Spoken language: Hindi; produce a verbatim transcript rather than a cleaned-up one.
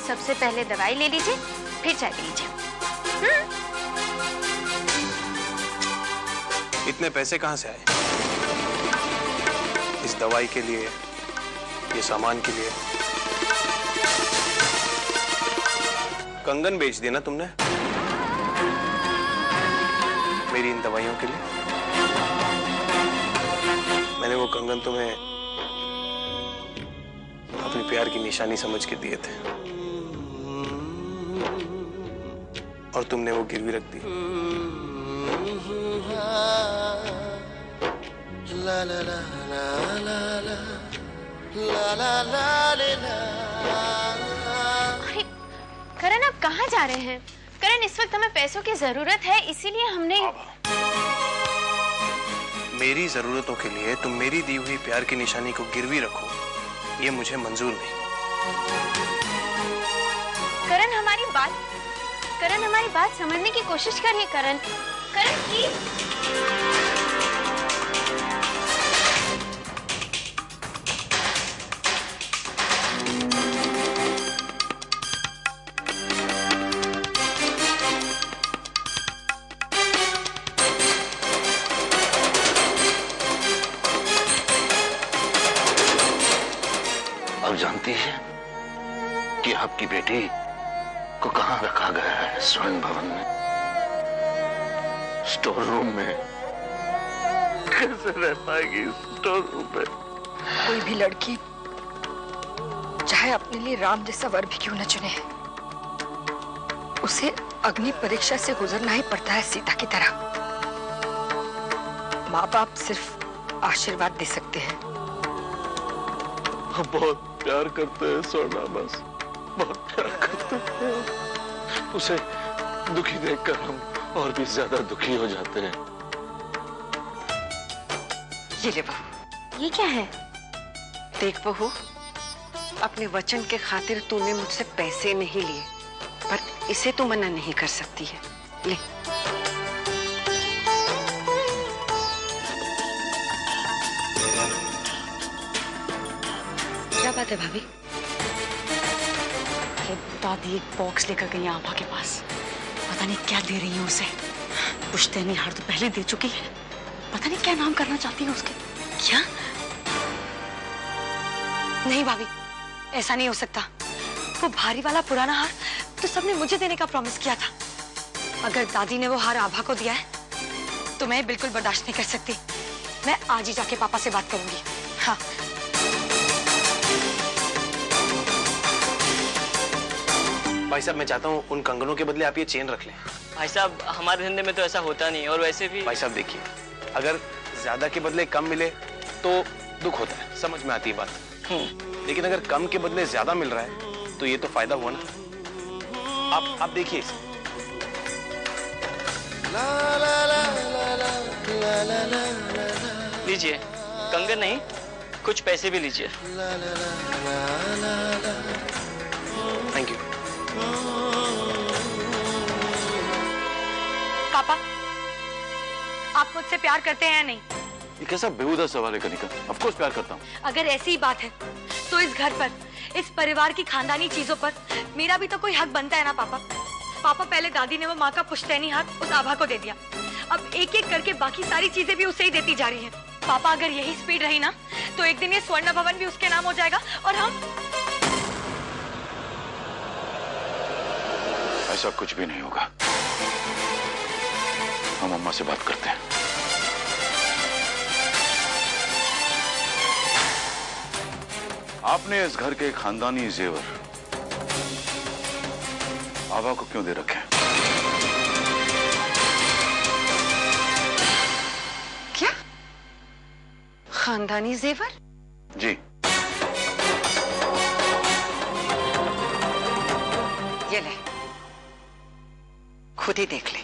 सबसे पहले दवाई ले लीजिए, फिर चाय पी लीजिए। हम्म। इतने पैसे कहाँ से आए? इस दवाई के लिए, ये सामान के लिए? कंगन बेच दिया ना तुमने मेरी इन दवाइयों के लिए? मैंने वो कंगन तुम्हें अपने प्यार की निशानी समझ के दिए थे और तुमने वो गिरवी रख दी। ला ला ला ला ला ला ला ला ला ला। करण, आप कहाँ जा रहे हैं? करण, इस वक्त हमें पैसों की जरूरत है, इसीलिए हमने। मेरी जरूरतों के लिए तुम मेरी दी हुई प्यार की निशानी को गिरवी रखो, ये मुझे मंजूर नहीं। करण, हमारी बात करण हमारी बात समझने की कोशिश करिए। करण, करण प्लीज। अब जानती है कि आपकी बेटी को कहाँ रखा गया है? स्वर्ण भवन में, स्टोर रूम में। कैसे रह पाएगी स्टोर रूम में? कोई भी लड़की चाहे अपने लिए राम जैसा वर भी क्यों न चुने, उसे अग्नि परीक्षा से गुजरना ही पड़ता है सीता की तरह। माँ बाप सिर्फ आशीर्वाद दे सकते हैं। हम बहुत प्यार करते हैं स्वर्णा, बस बहुत प्यार करते हैं। उसे दुखी देखकर हम और भी ज्यादा दुखी हो जाते हैं। ये ले बहू। ये क्या है? देख बहू, अपने वचन के खातिर तूने मुझसे पैसे नहीं लिए, पर इसे तू मना नहीं कर सकती है। ले। क्या बात है भाभी? दादी एक बॉक्स लेकर गई आभा के पास, पता नहीं क्या दे रही है उसे। पुश्तैनी हार तो पहले दे चुकी है, पता नहीं क्या नाम करना चाहती है उसके। क्या? नहीं भाभी, ऐसा नहीं हो सकता। वो भारी वाला पुराना हार तो सबने मुझे देने का प्रॉमिस किया था। अगर दादी ने वो हार आभा को दिया है तो मैं बिल्कुल बर्दाश्त नहीं कर सकती। मैं आज ही जाके पापा से बात करूंगी। हाँ। भाई साहब, मैं चाहता हूँ उन कंगनों के बदले आप ये चेन रख लें। भाई साहब, हमारे धंधे में तो ऐसा होता नहीं, और वैसे भी। भाई साहब देखिए, अगर ज्यादा के बदले कम मिले तो दुख होता है, समझ में आती है बात। लेकिन अगर कम के बदले ज्यादा मिल रहा है तो ये तो फायदा हुआ ना। आप आप देखिए इसे। लीजिए, कंगन नहीं, कुछ पैसे भी लीजिए। Thank you. पापा, आप मुझसे प्यार करते हैं या नहीं? ये कैसा बेहुदा सवाल है कनिका? ऑफ कोर्स प्यार करता हूँ। अगर ऐसी ही बात है तो इस घर पर, इस परिवार की खानदानी चीजों पर मेरा भी तो कोई हक बनता है ना पापा। पापा, पहले दादी ने वो माँ का पुश्तैनी हाथ उस आभा को दे दिया, अब एक एक करके बाकी सारी चीजें भी उसे ही देती जा रही हैं। पापा, अगर यही स्पीड रही ना तो एक दिन ये स्वर्ण भवन भी उसके नाम हो जाएगा और हम। ऐसा कुछ भी नहीं होगा। हम अम्मा से बात करते हैं। आपने इस घर के खानदानी जेवर आभा को क्यों दे रखे हैं? क्या? खानदानी जेवर? जी। ये ले, खुद ही देख ले।